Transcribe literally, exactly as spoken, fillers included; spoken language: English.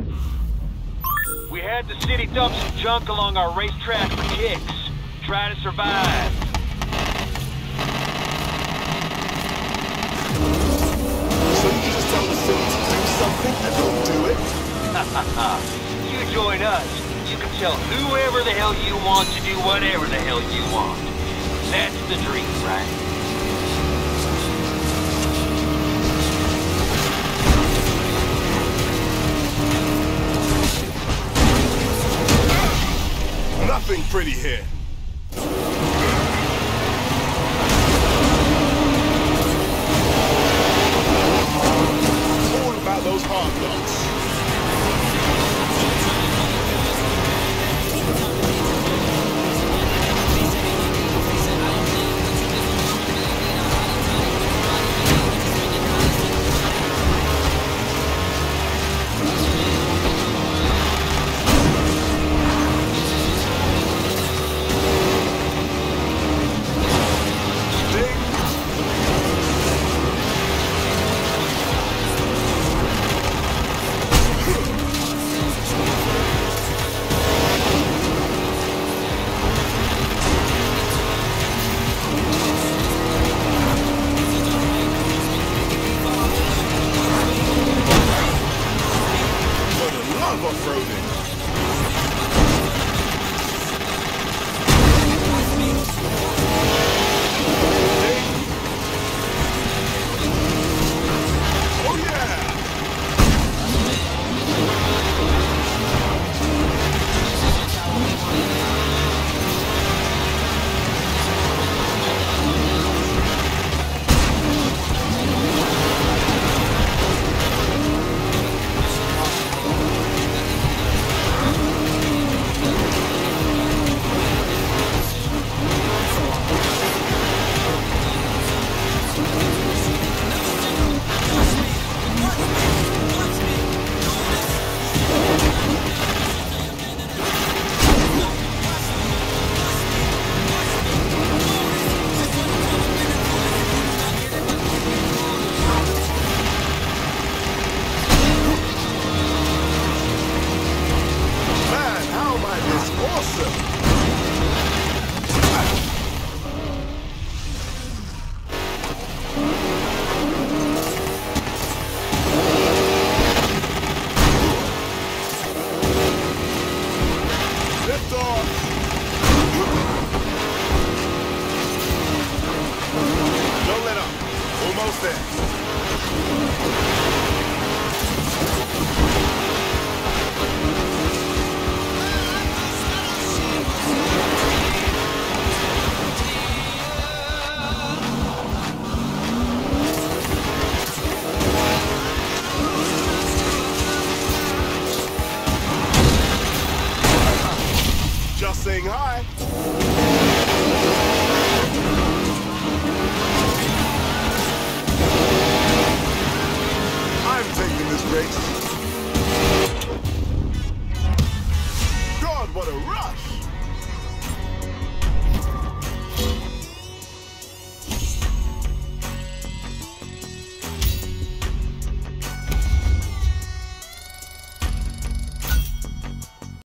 We had the city dump some junk along our racetrack for kicks. Try to survive. So you just tell the city to do something and they'll do it? You join us. You can tell whoever the hell you want to do whatever the hell you want. That's the dream, right? Nothing pretty here. All about those hard knocks. Just saying hi. I'm taking this race. God, what a rush!